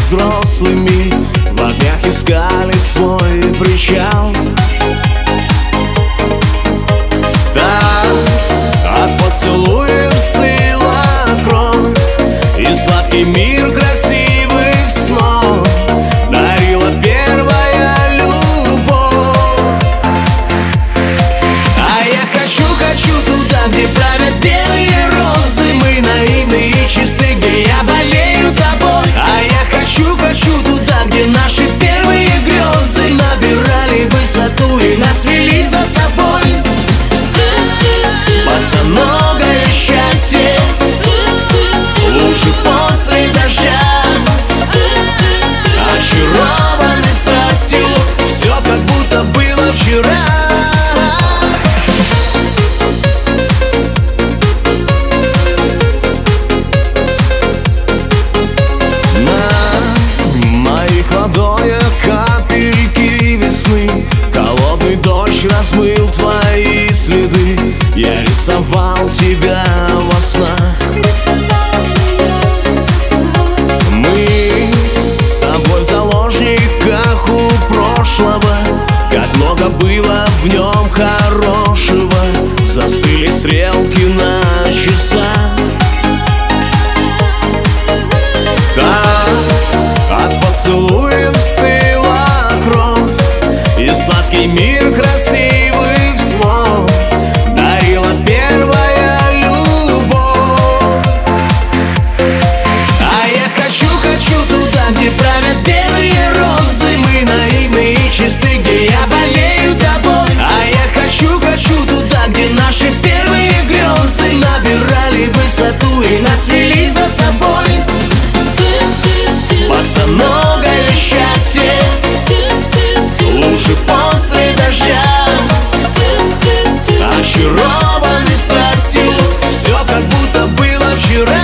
взрослыми в огнях искали свой причал. Так от поцелуев стыла кровь, и сладкий мир красивых снов дарила первая любовь. А я хочу туда, где правят белые розы. Мы наивны и чисты, где я болею тобой. А я хочу туда, где наши первые грезы набирали высоту и нас вели за собой. Босоногое счастье, лужи после дождя, очарованный страстью, все как будто было вчера. На моих ладонях капельки весны, холодный дождь размыл твои следы. Я рисовал тебя во снах. Мы с тобой в заложниках у прошлого, как много было в нем хорошего. Застыли стрелки на часах. Так от поцелуев стыла кровь, и сладкий мир красивых слов дарила первая любовь. А я хочу туда, где правят белые розы. Мы наивны и чисты, где я болею тобой. А я хочу туда, где наши первые грезы набирали высоту и нас вели за собой. Босоногое счастье, лужи после дождя, очарованный страстью, все как будто было вчера.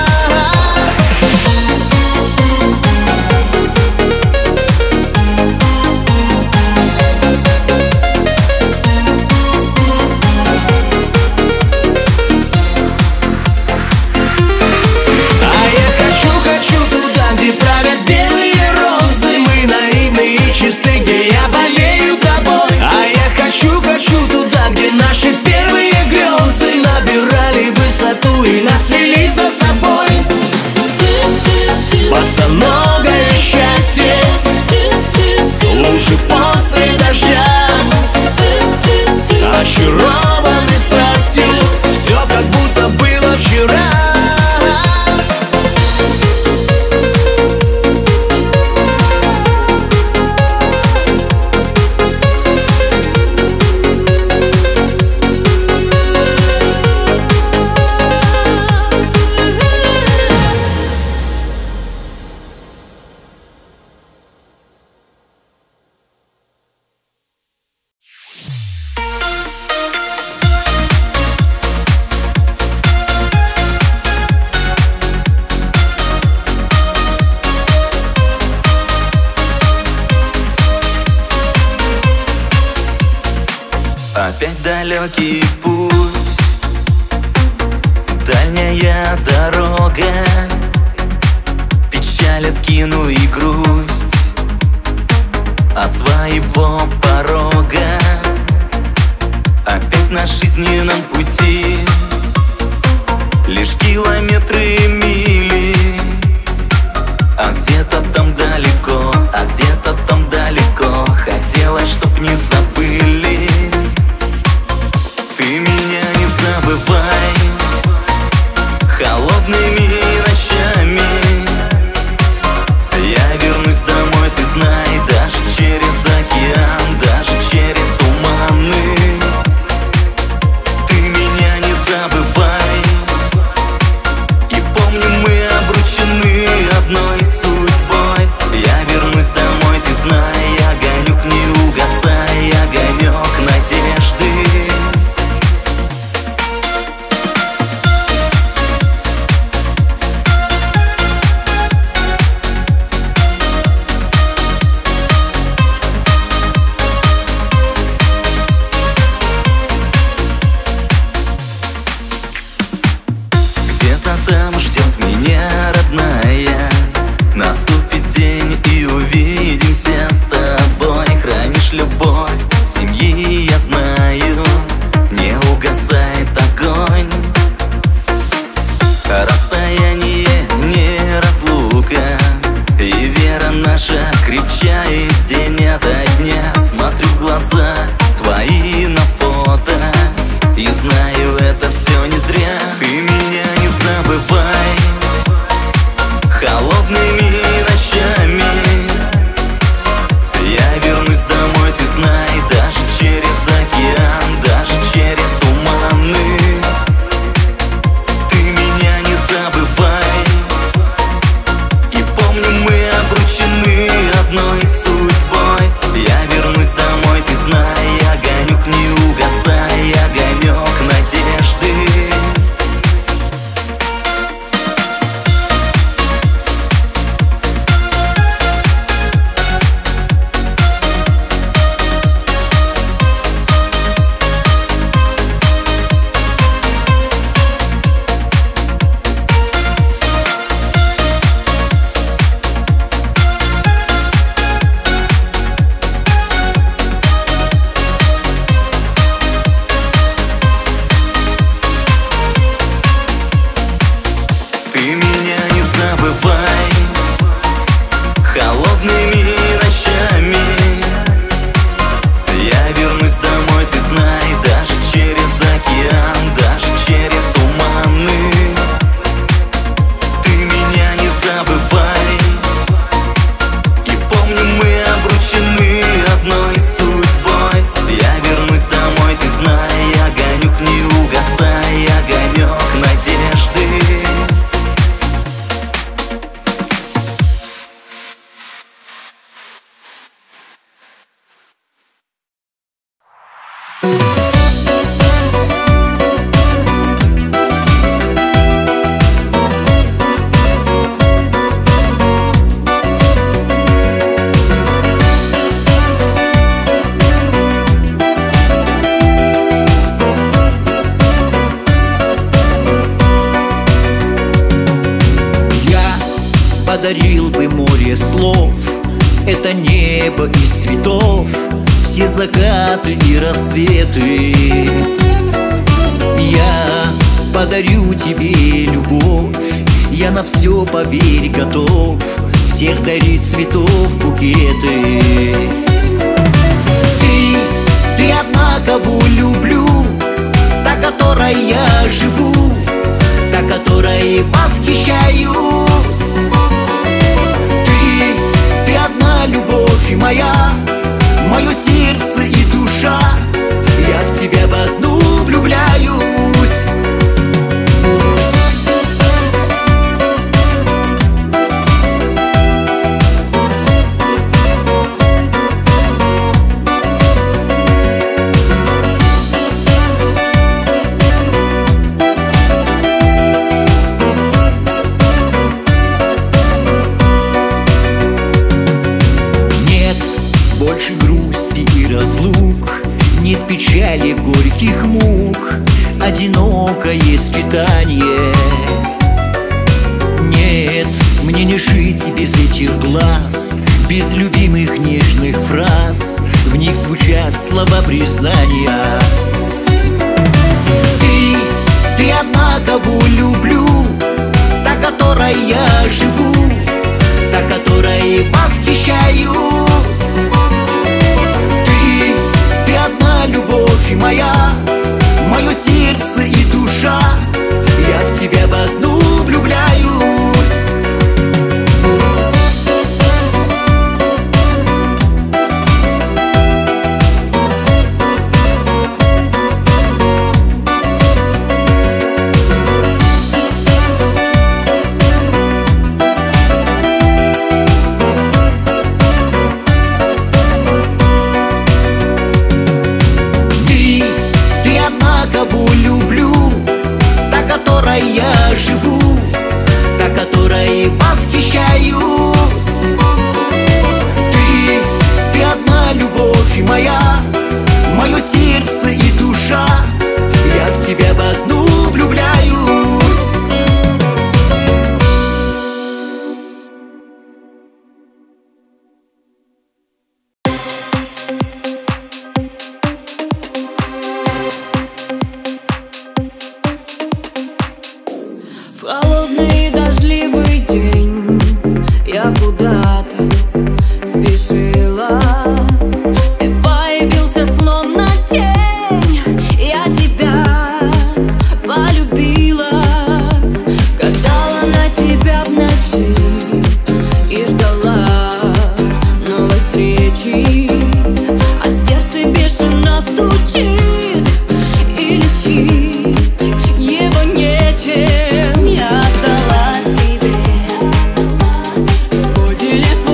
Наши первые грезы набирали высоту и нас вели за собой. Босоногое счастье, лужи после дождя, очарованный страстью, все как будто было вчера. Опять далекий путь, дальняя дорога, печаль откину и грусть от своего порога. Опять на жизненном пути лишь километры и мили, а где-то там далеко, а где-то там далеко хотелось, чтоб не забыли. Ты меня не забывай холодными ночами. Я вернусь домой, ты знай, даже через океан, даже через туманы. Ты меня не забывай, и помни, мы лишь любовь семьи, я знаю, не угасает огонь. Расстояние не разлука, и вера наша крепчает день ото дня. Смотрю в глаза твои на фото и знаю, это все не зря. Ты меня не забывай холодными ночами. Я вернусь домой, ты знай, даже через океан, даже через туманы. Ты меня не забывай, и помни, мы обручены одной судьбой. Я вернусь домой, ты знай, огонек не угасай, огонек надежды. Ты меня не забывай холодными ночами. Я вернусь домой, ты знай, даже через океан, даже через туманы. Ты меня не забывай, и помни, мы обручены одной судьбой. Я вернусь домой, ты знай, огонек не угасай, огонек надежды. Подарил бы море слов, это небо из цветов, все закаты и рассветы. Я подарю тебе любовь, я на все, поверь, готов, всех дарить цветов букеты. Ты одна, кого люблю, та, которой я живу, та, которой восхищаюсь. Ты одна любовь моя, мое сердце и душа, я в тебя в одну влюбляюсь. Больше грусти и разлук, нет печали, горьких мук, одинокое скитание. Нет, мне не жить без этих глаз, без любимых нежных фраз, в них звучат слова признания. Ты одна, кого люблю, та, которой я живу, та, которой восхищаюсь. Ты одна любовь моя, мое сердце и душа, я в тебя в одну влюбляюсь. куда-то спешила. Ты появился словно тень, я тебя полюбила. Гадала на тебя в ночи и ждала новой встречи, а сердце бешено стучит, и лечить его нечем. Я отдала тебе свой телефон.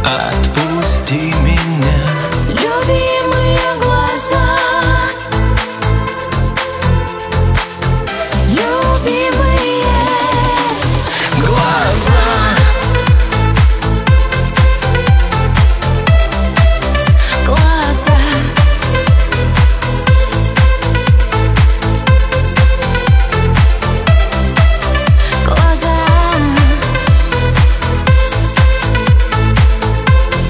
отпусти меня. Любимые глаза, любимые Глаза, глаза, глаза.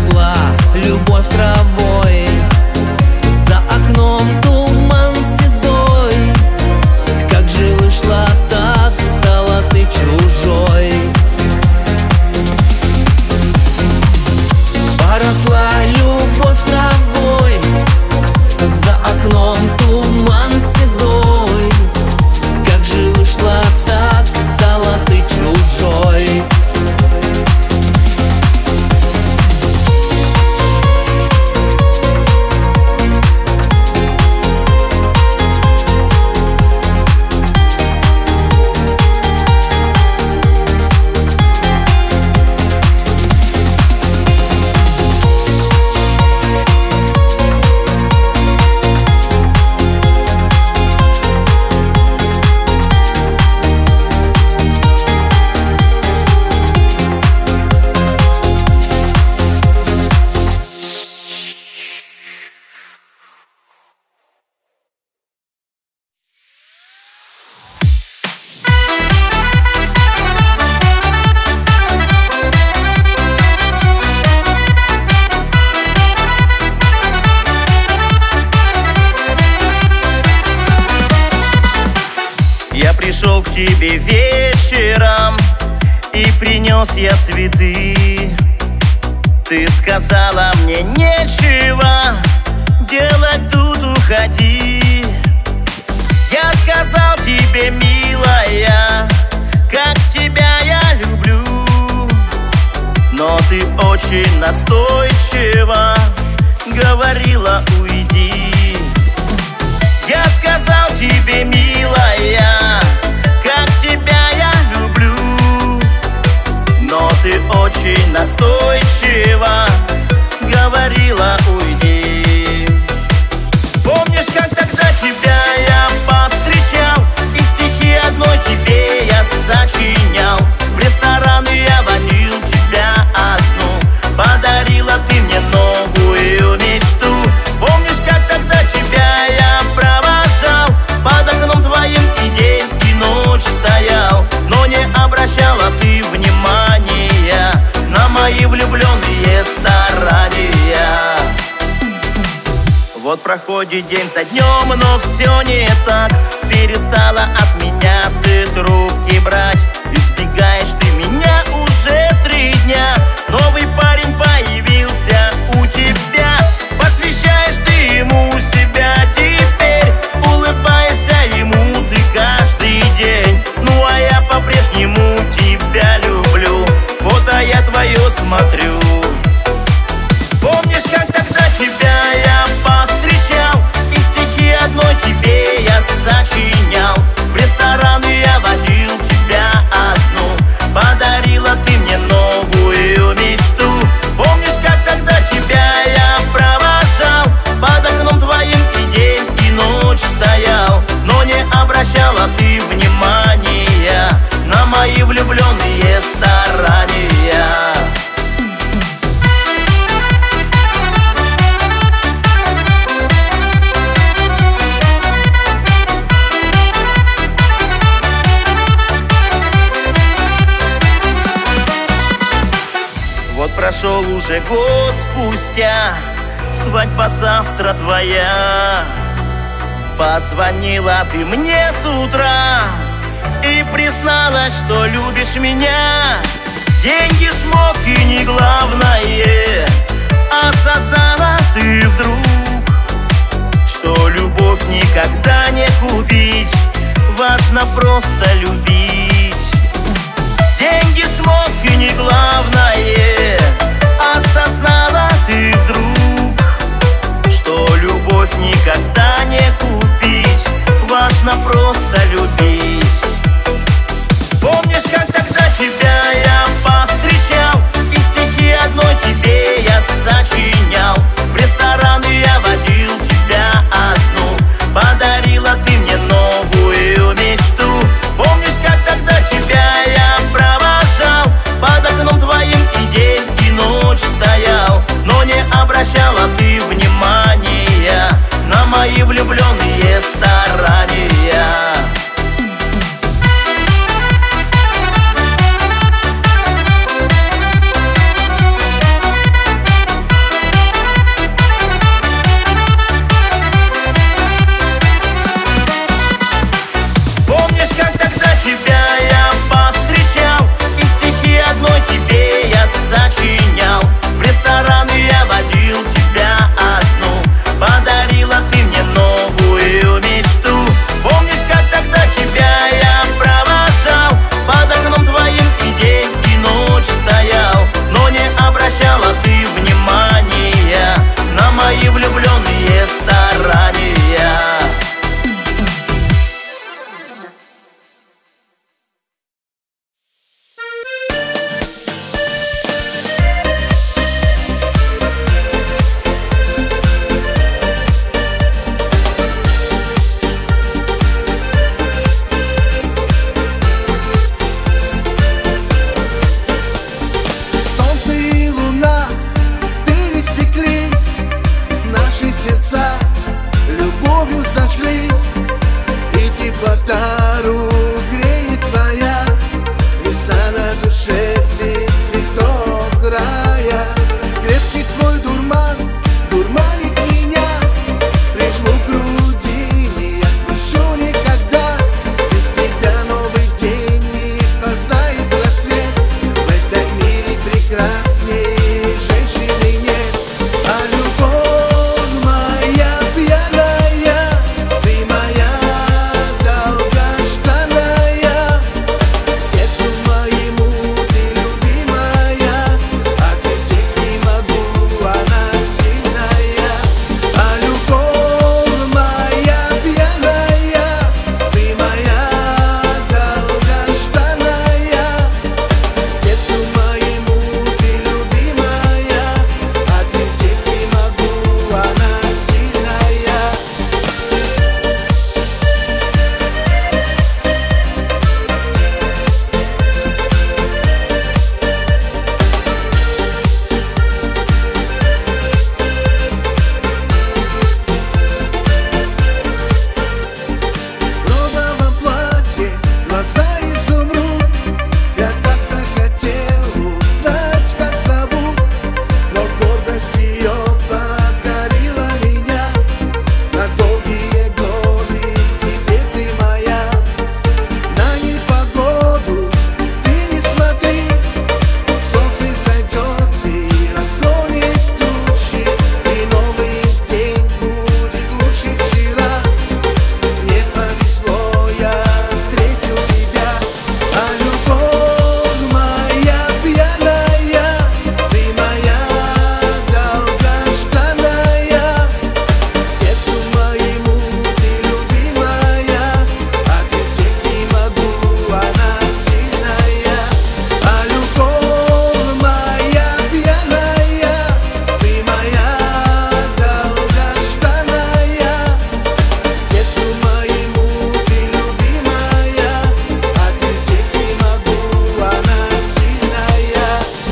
Поросла любовь травой, за окном туман седой. Как же вышло так, стала ты чужой. Поросла любовь травой, за окном туман седой. Как же вышло так, стала ты чужой. Пришел к тебе вечером и принес я цветы. Ты сказала мне нечего делать тут, уходи. Я сказал тебе, милая, как тебя я люблю, но ты очень настойчиво говорила, уйди. Я сказал тебе, милая, как тебя я люблю, но ты очень настойчиво говорила, уйди. Помнишь, как тогда тебя я повстречал, и стихи одной тебе я сочинял? В рестораны я водил тебя одну, подарила ты мне новую мечту. Помнишь, как тогда тебя я провожал, под окном твоим и день, и ночь стоял, но не обращала ты внимания на мои влюбленные старания. Вот проходит день за днем, но все не так. Перестала от меня ты трубки брать, избегаешь ты меня уже 3 дня. Новый парень появился у тебя, посвящаешь ты ему себя теперь, улыбаешься ему ты каждый день. Ну а я по-прежнему тебя люблю, фото я твое смотрю. Помнишь, как тогда тебя я повстречал, и стихи одной тебе я сочинял? В рестораны я водил тебя одну, подарила ты мне новую мечту. Помнишь, как тогда тебя я провожал, под окном твоим и день, и ночь стоял, но не обращала ты внимания на мои влюбленные старания. Вот прошел уже год спустя, свадьба завтра твоя. Позвонила ты мне с утра и призналась, что любишь меня. Деньги, шмотки не главное, осознала ты вдруг, что любовь никогда не купить, важно просто любить. Деньги, шмотки не главное, осознала ты вдруг, что любовь никогда не купить, важно просто любить. Помнишь, как тогда тебя я повстречал, и стихи одной тебе я сочинял? В рестораны я водил тебя одну, подарила ты мне новую мечту. Помнишь, как тогда тебя я провожал, под окном твоим и день, и ночь стоял, но не обращала ты внимания на мои влюбленные старания. сердца любовью зажглись, и теплота рук греет твоя. Весна на душе, ты цветок рая. Крепкий твой дурман дурманит меня, прижму к груди, не отпущу никогда. Без тебя новый день не познает рассвет. В этом мире прекрасней женщины нет. А любовь моя пьяная, ты моя долгожданная. К сердцу моему ты любимая, а ты здесь не могу, она сильная. А любовь моя пьяная, ты моя долгожданная. К сердцу моему ты любимая, а ты здесь не могу, она сильная. В розовом платье глаза изумруд, я так захотел узнать, как зовут. Но гордость ее покорила меня на долгие годы. Теперь ты моя. На непогоду ты не смотри, солнце зайдет и разгонит тучи, и новый день будет лучше вчера. Мне повезло, я встретил тебя. А любовь моя пьяная, ты моя долгожданная. К сердцу моему ты любимая, а ты здесь не могу, она сильная. А любовь моя пьяная, ты моя долгожданная. К сердцу моему ты любимая, а ты здесь не могу, она сильная.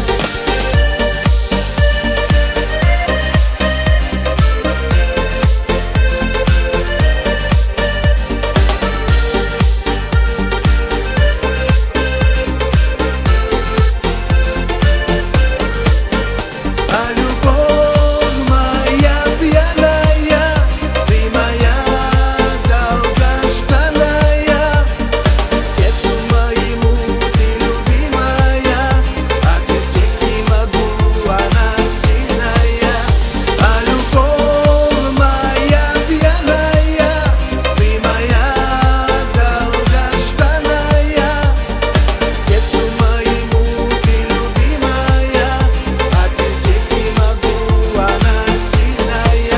А любовь моя пьяная, ты моя долгожданная. К сердцу моему ты любимая, а ты здесь не могу, она сильная. А любовь моя пьяная, ты моя долгожданная. К сердцу моему ты любимая, а ты здесь не могу, она сильная.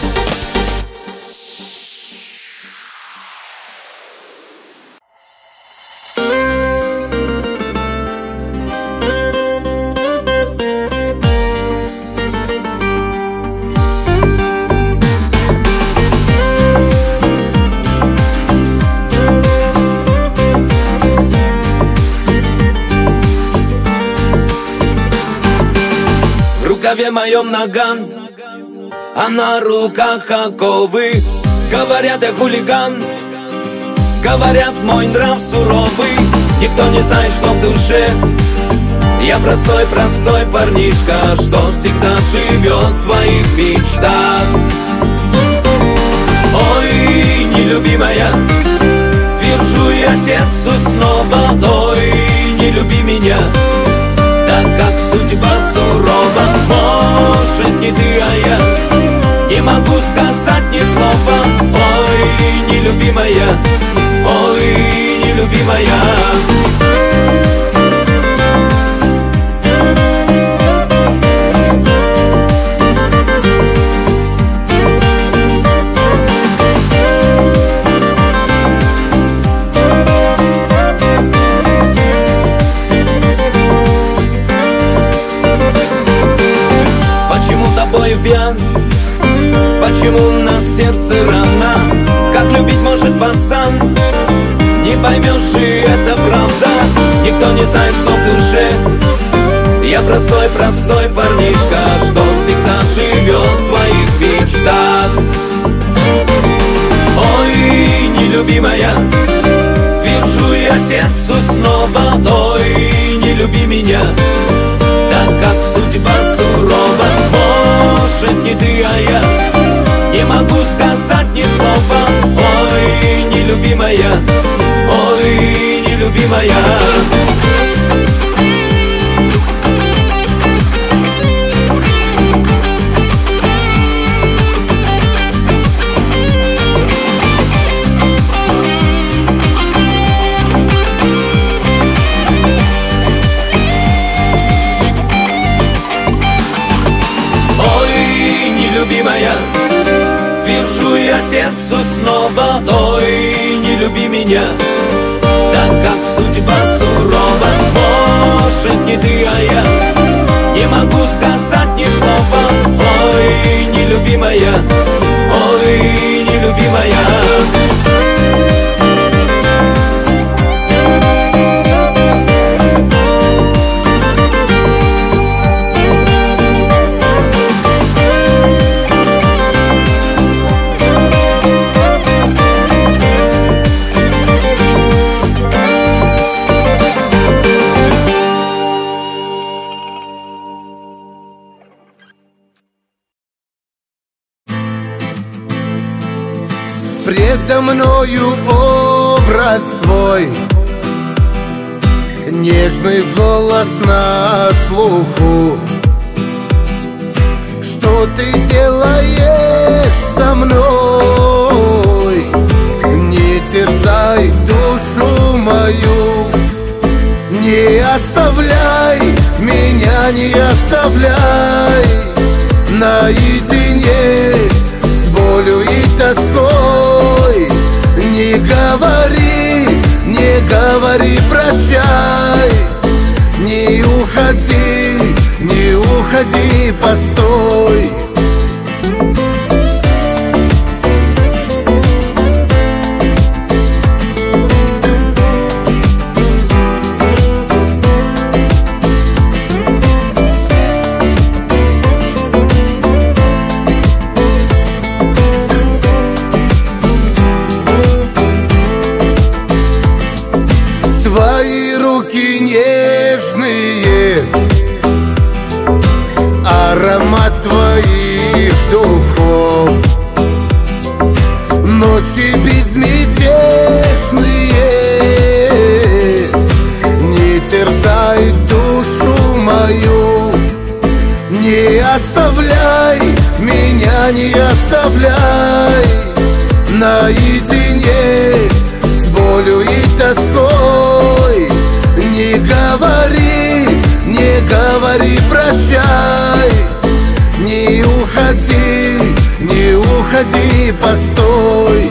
В рукаве моем наган, а на руках оковы. Говорят, я хулиган, говорят, мой нрав суровый. Никто не знает, что в душе. Я простой парнишка, что всегда живет в твоих мечтах. Ой, нелюбимая, твержу я сердцу снова. Ой, не люби меня, так как судьба сурова. Может, не ты, а я не могу сказать ни слова. Ой, нелюбимая, ой, нелюбимая. Почему тобою пьян? Почему на сердце рана? Как любить может пацан? Не поймешь, и это правда. Никто не знает, что в душе. Я простой парнишка, что всегда живет в твоих мечтах. не ты, а я не могу сказать ни слова. Ой, нелюбимая, ой, нелюбимая. Любимая, твержу я сердцу снова, ой, не люби меня, так как судьба сурова. Может, не ты, а я не могу сказать ни слова. Ой, нелюбимая, ой, нелюбимая. Предо мною образ твой, нежный голос на слуху. Что ты делаешь со мной? Не терзай душу мою, не оставляй меня, не оставляй наедине с болью и тоской. Не говори, не говори прощай, не уходи, не уходи, постой. Твои руки нежные, аромат твоих духов, ночи безмятежные, не терзай душу мою, не оставляй меня, не оставляй наедине с болью и тоской. Не говори, не говори прощай, не уходи, не уходи, постой.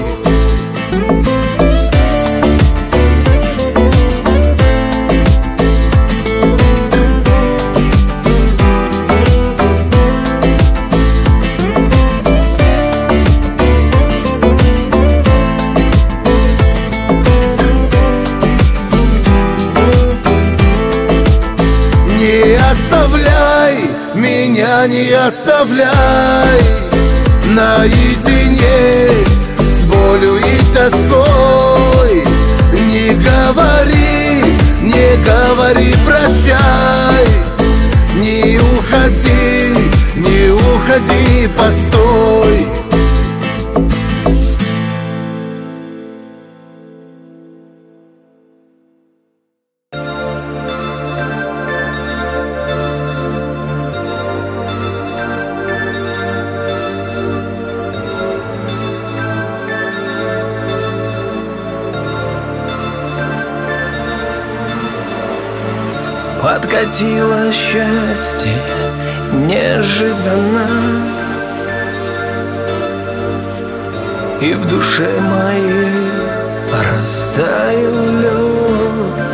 Меня не оставляй наедине с болью и тоской. Не говори, не говори прощай, не уходи, не уходи, постой. Подкатило счастье неожиданно, и в душе моей растаял лед.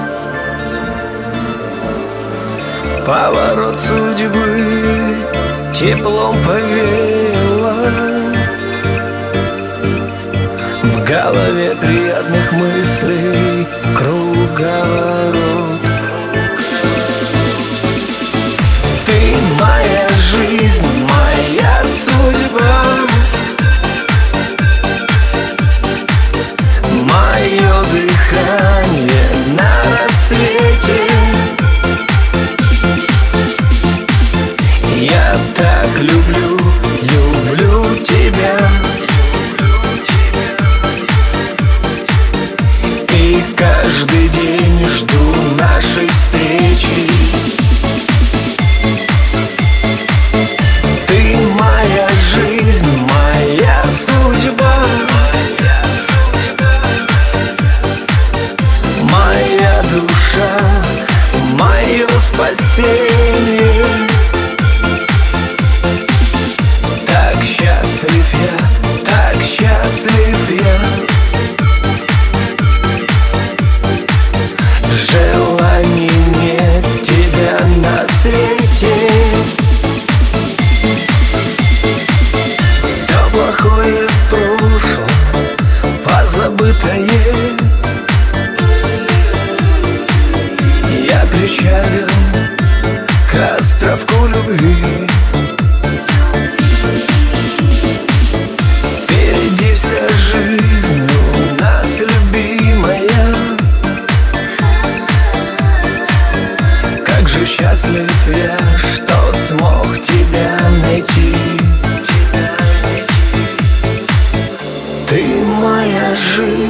Поворот судьбы теплом повеяло, в голове приятных мыслей круговорот. Моя жизнь, моя судьба, мое дыхание на рассвете. Я так люблю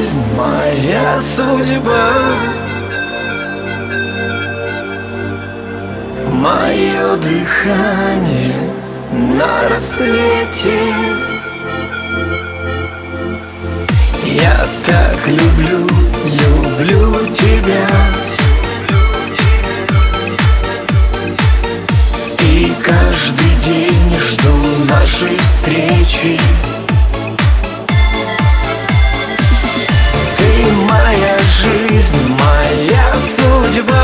жизнь, моя судьба, мое дыхание на рассвете. Я так люблю, люблю тебя. И каждый день жду нашей встречи. Ты моя жизнь, моя судьба,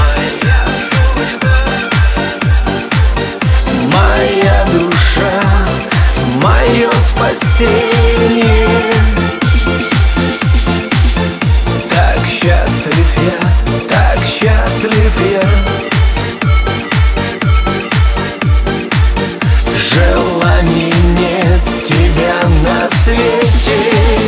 моя душа, мое спасение. Так счастлив я, так счастлив я. Желаний нет тебя на свете.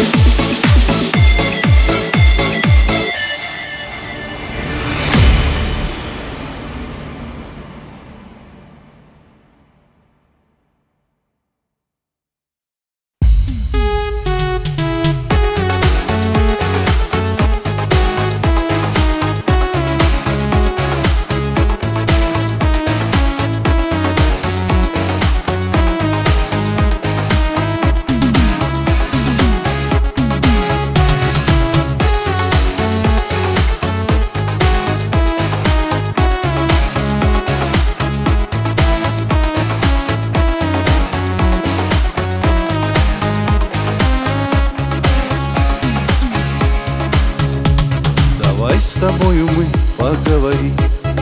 Давай с тобою мы поговорим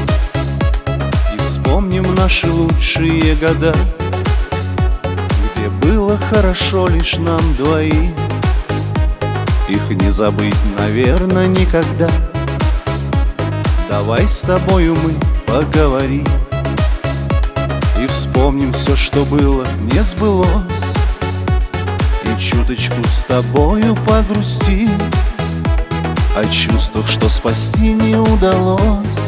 и вспомним наши лучшие года, где было хорошо лишь нам двоим. Их не забыть, наверное, никогда. Давай с тобою мы поговорим и вспомним все, что было, не сбылось, и чуточку с тобою погрустим о чувствах, что спасти не удалось.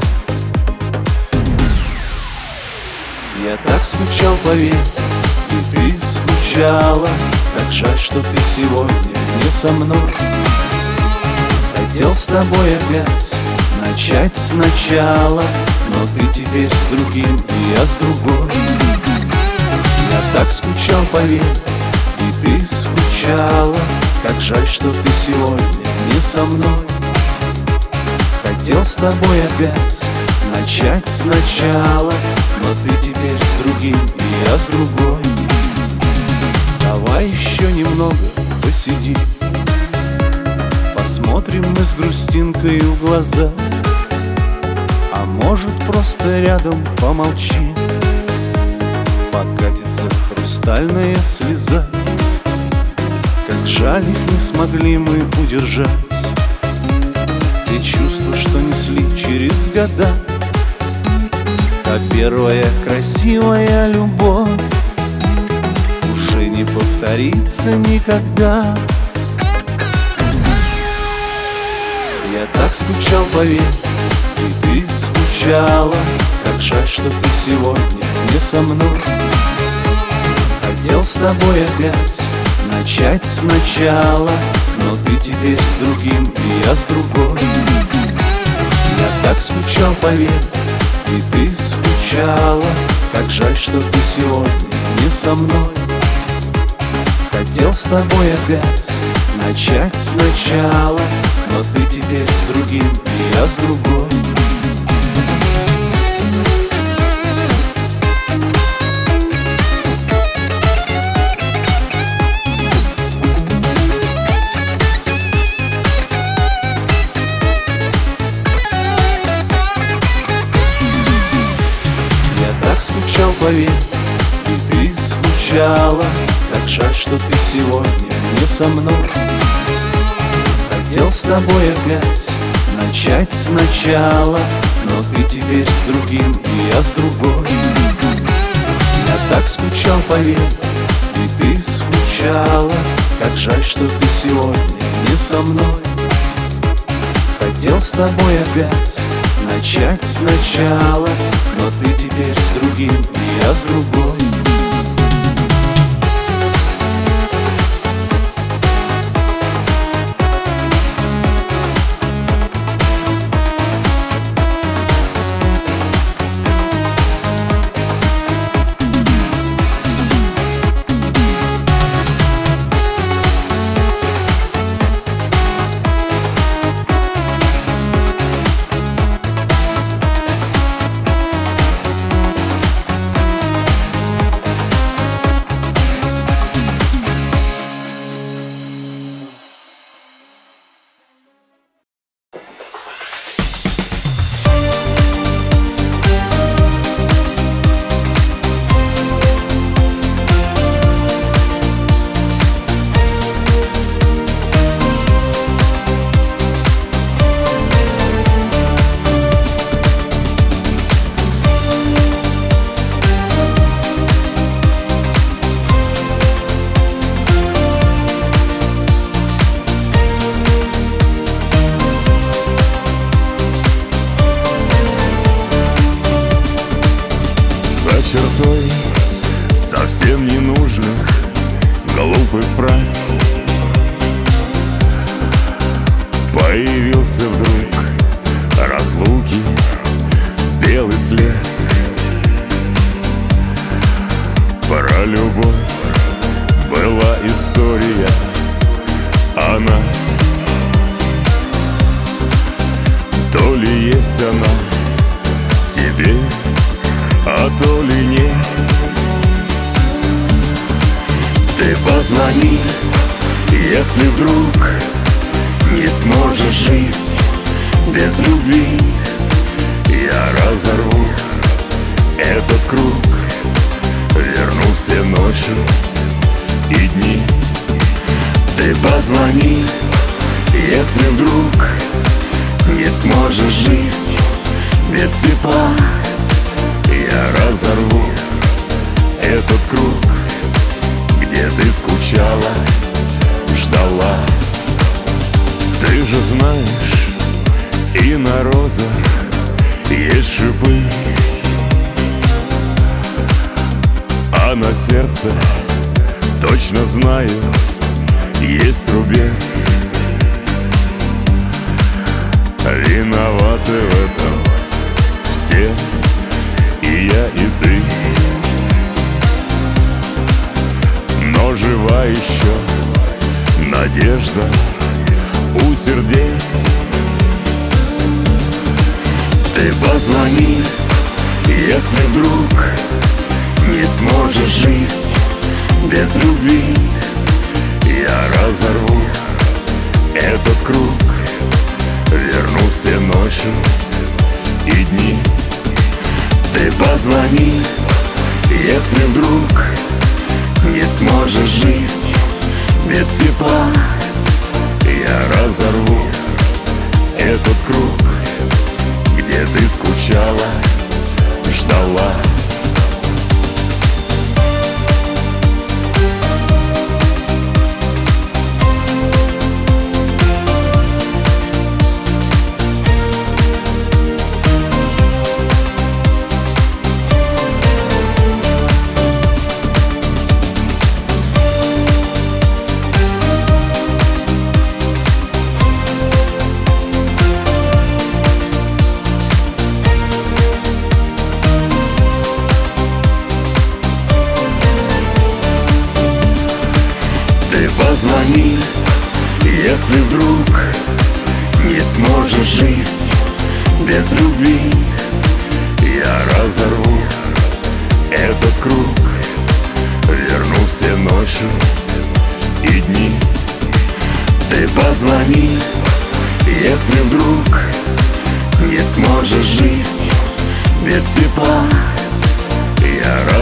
Я так скучал, поверь, и ты скучала. Как жаль, что ты сегодня не со мной. Хотел с тобой опять начать сначала, но ты теперь с другим, и я с другой. Я так скучал, поверь, и ты скучала. Как жаль, что ты сегодня не со мной. Хотел с тобой опять начать сначала, но ты теперь с другим, и я с другой. Давай еще немного посиди, посмотрим мы с грустинкой в глаза. А может, просто рядом помолчи, покатится хрустальная слеза. Как жаль, их не смогли мы удержать, те чувства, что несли через года. Та первая красивая любовь уже не повторится никогда. Я так скучал, поверь, и ты скучала. Как жаль, что ты сегодня не со мной. Хотел с тобой опять начать сначала, но ты теперь с другим, и я с другой. Я так скучал, поверь, и ты скучала. Как жаль, что ты сегодня не со мной. Хотел с тобой опять начать сначала, но ты теперь с другим, и я с другой. Поверь, и ты скучала. Как жаль, что ты сегодня не со мной. Хотел с тобой опять начать сначала, но ты теперь с другим, и я с другой. Я так скучал, поверь, и ты скучала. Как жаль, что ты сегодня не со мной. Хотел с тобой опять начать сначала, но ты теперь с другим, и я с другой. и фраз. Появился вдруг разлуки, белый след. Про любовь была история о нас. То ли есть она тебе, а то ли нет. Ты позвони, если вдруг не сможешь жить без любви. Я разорву этот круг, верну все ночи и дни. Ты позвони, если вдруг не сможешь жить без тепла. Я разорву этот круг, где ты скучала, ждала. Ты же знаешь, и на розах есть шипы, а на сердце, точно знаю, есть рубец. Виноваты в этом все, и я, и ты. Но жива еще надежда у сердец. Ты позвони, если вдруг не сможешь жить без любви. Я разорву этот круг, верну все ночи и дни. Ты позвони, если вдруг не сможешь жить без тепла. Я разорву этот круг, где ты скучала, ждала. Позвони, если вдруг не сможешь жить без любви. Я разорву этот круг, верну все ночи и дни. Ты позвони, если вдруг не сможешь жить без тепла. Я